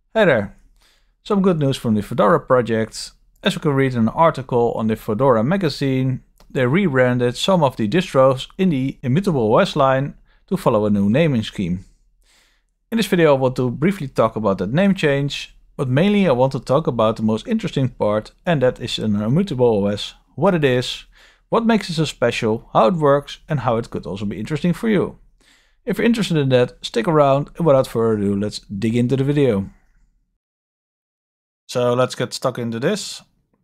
Hey there! Some good news from the Fedora project. As we can read in an article on the Fedora magazine, they rebranded some of the distros in the Immutable OS line to follow a new naming scheme. In this video I want to briefly talk about that name change, but mainly I want to talk about the most interesting part, and that is an Immutable OS, what it is, what makes it so special, how it works, and how it could also be interesting for you. If you're interested in that, stick around, and without further ado, let's dig into the video. So let's get stuck into this.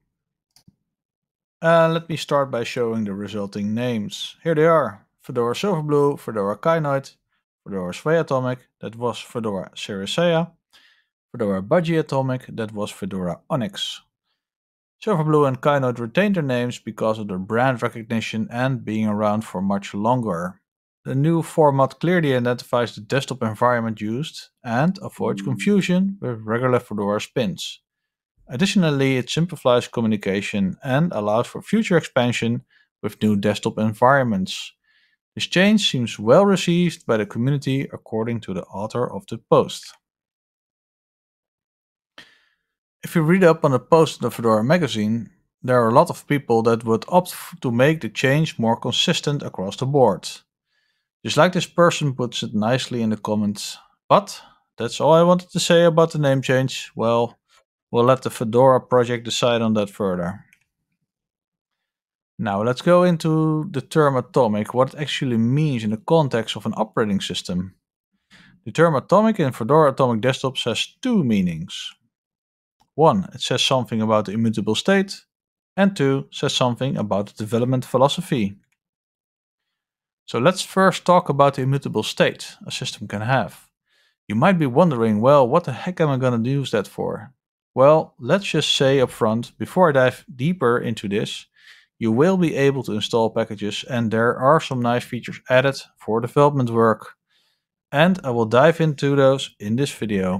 Let me start by showing the resulting names. Here they are: Fedora Silverblue, Fedora Kinoid, Fedora Sway Atomic, that was Fedora Ceresea, Fedora Budgie Atomic, that was Fedora Onyx. Silverblue and Kinoid retained their names because of their brand recognition and being around for much longer. The new format clearly identifies the desktop environment used and avoids confusion with regular Fedora spins. Additionally, it simplifies communication and allows for future expansion with new desktop environments. This change seems well received by the community, according to the author of the post. If you read up on the post in the Fedora magazine, there are a lot of people that would opt to make the change more consistent across the board. Just like this person puts it nicely in the comments. But that's all I wanted to say about the name change. Well, we'll let the Fedora project decide on that further. Now let's go into the term atomic, what it actually means in the context of an operating system. The term atomic in Fedora Atomic Desktops has two meanings. One, it says something about the immutable state, and two, says something about the development philosophy. So let's first talk about the immutable state a system can have. You might be wondering, well, what the heck am I going to use that for? Well, let's just say up front, before I dive deeper into this, you will be able to install packages, and there are some nice features added for development work. And I will dive into those in this video.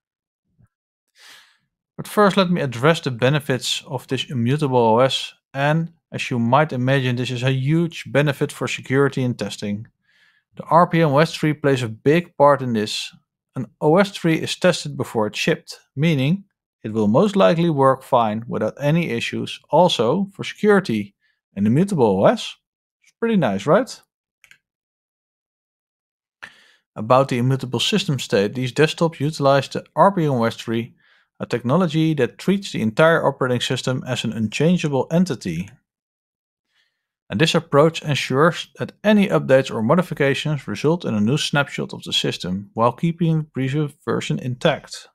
But first let me address the benefits of this immutable OS, and as you might imagine, this is a huge benefit for security and testing. The RPM OS tree plays a big part in this. An OS tree is tested before it's shipped, meaning it will most likely work fine without any issues. Also, for security, an immutable OS is pretty nice, right? About the immutable system state, these desktops utilize the RPM OS tree, a technology that treats the entire operating system as an unchangeable entity. And this approach ensures that any updates or modifications result in a new snapshot of the system while keeping the previous version intact.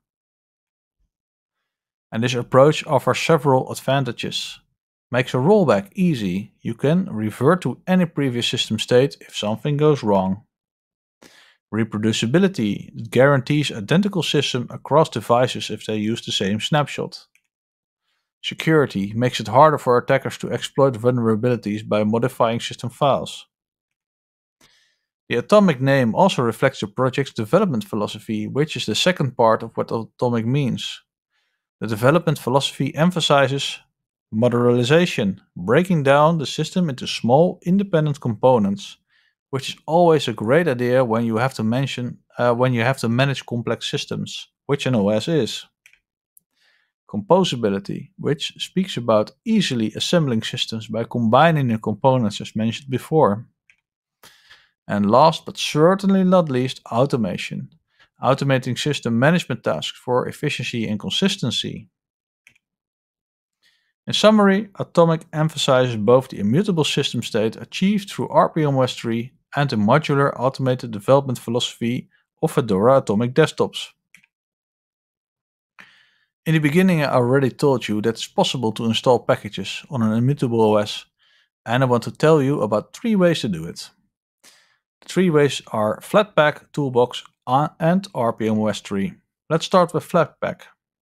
And this approach offers several advantages. Makes a rollback easy. You can revert to any previous system state if something goes wrong. Reproducibility. It guarantees identical system across devices if they use the same snapshot. Security makes it harder for attackers to exploit vulnerabilities by modifying system files. The atomic name also reflects the project's development philosophy, which is the second part of what atomic means. The development philosophy emphasizes modularization, breaking down the system into small, independent components, which is always a great idea when you have to manage complex systems, which an OS is. Composability, which speaks about easily assembling systems by combining the components as mentioned before. And last but certainly not least, automation. Automating system management tasks for efficiency and consistency. In summary, Atomic emphasizes both the immutable system state achieved through RPM OS tree and the modular automated development philosophy of Fedora Atomic desktops. In the beginning, I already told you that it's possible to install packages on an immutable OS, and I want to tell you about 3 ways to do it. The 3 ways are Flatpack, Toolbox, and RPM OS tree. Let's start with Flatpack.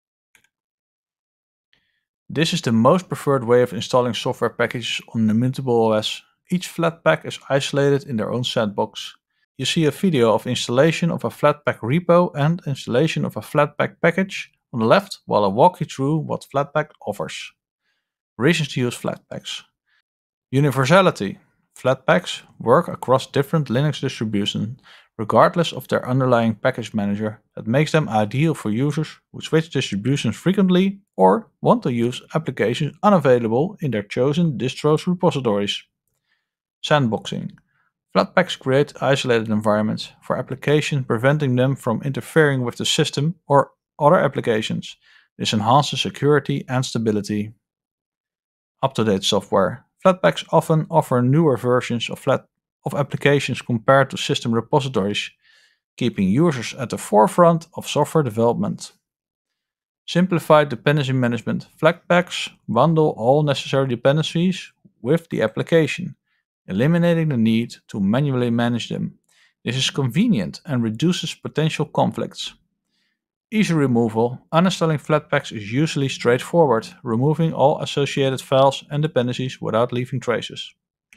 This is the most preferred way of installing software packages on an immutable OS. Each Flatpak is isolated in their own sandbox. You see a video of installation of a Flatpak repo and installation of a Flatpak package on the left, while I walk you through what Flatpak offers. Reasons to use Flatpaks. Universality. Flatpaks work across different Linux distributions, regardless of their underlying package manager, that makes them ideal for users who switch distributions frequently or want to use applications unavailable in their chosen distros repositories. Sandboxing. Flatpaks create isolated environments for applications, preventing them from interfering with the system or other applications. This enhances security and stability. Up-to-date software. Flatpaks often offer newer versions of applications compared to system repositories, keeping users at the forefront of software development. Simplified dependency management. Flatpaks bundle all necessary dependencies with the application, eliminating the need to manually manage them. This is convenient and reduces potential conflicts. Easy removal. Uninstalling Flatpaks is usually straightforward, removing all associated files and dependencies without leaving traces.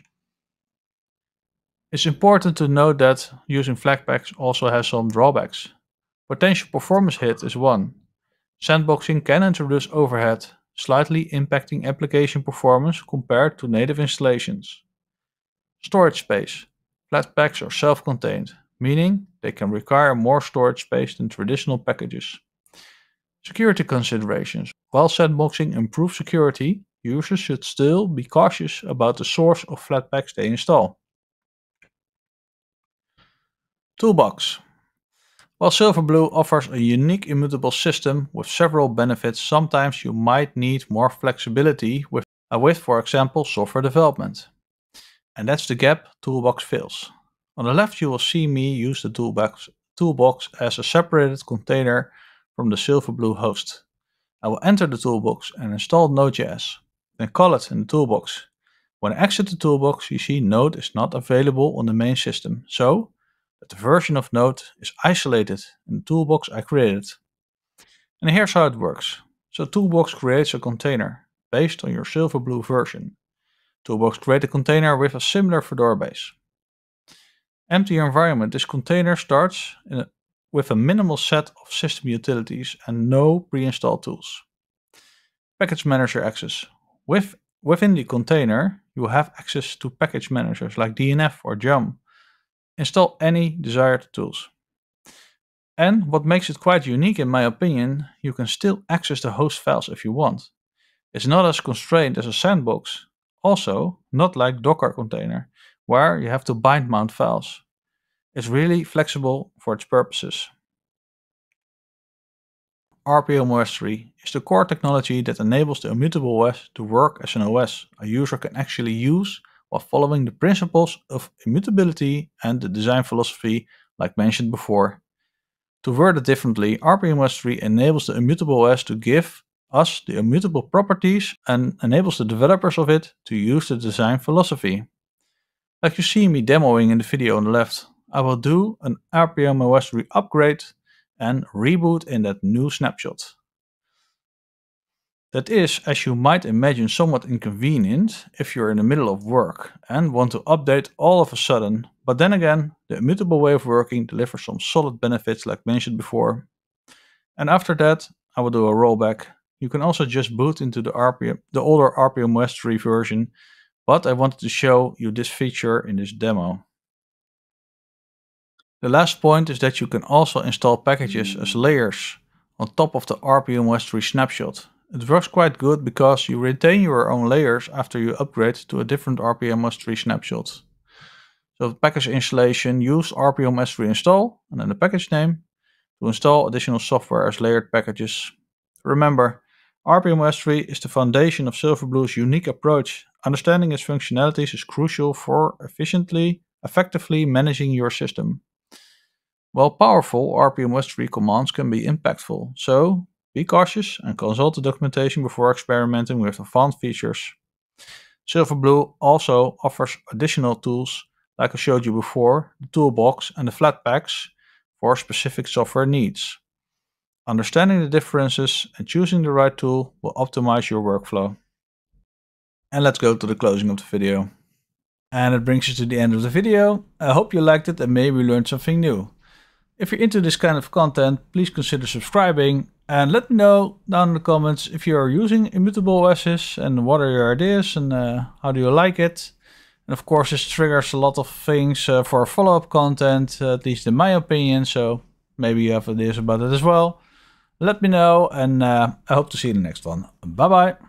It's important to note that using Flatpaks also has some drawbacks. Potential performance hit is one. Sandboxing can introduce overhead, slightly impacting application performance compared to native installations. Storage space. Flatpaks are self-contained, meaning they can require more storage space than traditional packages. Security considerations. While sandboxing improves security, users should still be cautious about the source of Flatpaks they install. Toolbox. While Silverblue offers a unique immutable system with several benefits, sometimes you might need more flexibility with, for example, software development. And that's the gap Toolbox fills. On the left you will see me use the Toolbox as a separated container from the Silverblue host. I will enter the Toolbox and install Node.js, then call it in the Toolbox. When I exit the Toolbox, you see Node is not available on the main system, so that the version of Node is isolated in the Toolbox I created. And here's how it works. So Toolbox creates a container based on your Silverblue version. Toolbox creates a container with a similar Fedora base. Empty environment. This container starts with a minimal set of system utilities and no pre-installed tools. Package manager access. Within the container, you will have access to package managers like DNF or Jam. Install any desired tools. And what makes it quite unique in my opinion, you can still access the host files if you want. It's not as constrained as a sandbox. Also, not like Docker container, where you have to bind mount files. It's really flexible for its purposes. rpm-ostree is the core technology that enables the immutable OS to work as an OS a user can actually use while following the principles of immutability and the design philosophy like mentioned before. To word it differently, rpm-ostree enables the immutable OS to give us the immutable properties and enables the developers of it to use the design philosophy. Like you see me demoing in the video on the left, I will do an rpm-ostree upgrade and reboot in that new snapshot. That is, as you might imagine, somewhat inconvenient if you're in the middle of work and want to update all of a sudden, but then again, the immutable way of working delivers some solid benefits like mentioned before. And after that, I will do a rollback. You can also just boot into the older rpm-ostree version, but I wanted to show you this feature in this demo. The last point is that you can also install packages as layers on top of the rpm-ostree snapshot. It works quite good because you retain your own layers after you upgrade to a different rpm-ostree snapshot. So the package installation, use rpm-ostree install and then the package name to install additional software as layered packages. Remember, rpm-ostree is the foundation of Silverblue's unique approach. Understanding its functionalities is crucial for effectively managing your system. While powerful, rpm-ostree commands can be impactful, so be cautious and consult the documentation before experimenting with advanced features. Silverblue also offers additional tools like I showed you before, the Toolbox and the Flatpaks for specific software needs. Understanding the differences and choosing the right tool will optimize your workflow. And let's go to the closing of the video. And it brings us to the end of the video. I hope you liked it and maybe learned something new. If you're into this kind of content, please consider subscribing and let me know down in the comments if you are using immutable OSs and what are your ideas and how do you like it. And of course, this triggers a lot of things for follow-up content, at least in my opinion. So maybe you have ideas about it as well. Let me know, and I hope to see you in the next one. Bye bye.